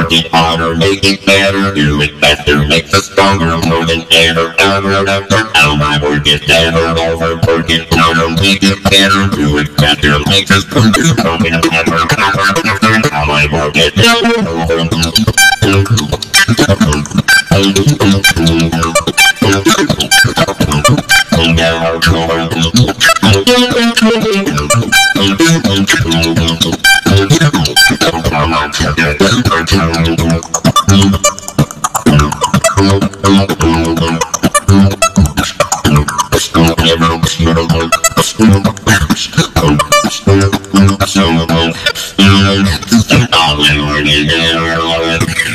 Work it harder, make it better, do it faster, makes us stronger, more than ever, how my work is never over, work it harder, make it better, do it faster, makes us stronger, more than ever, how my work is never over. Come on,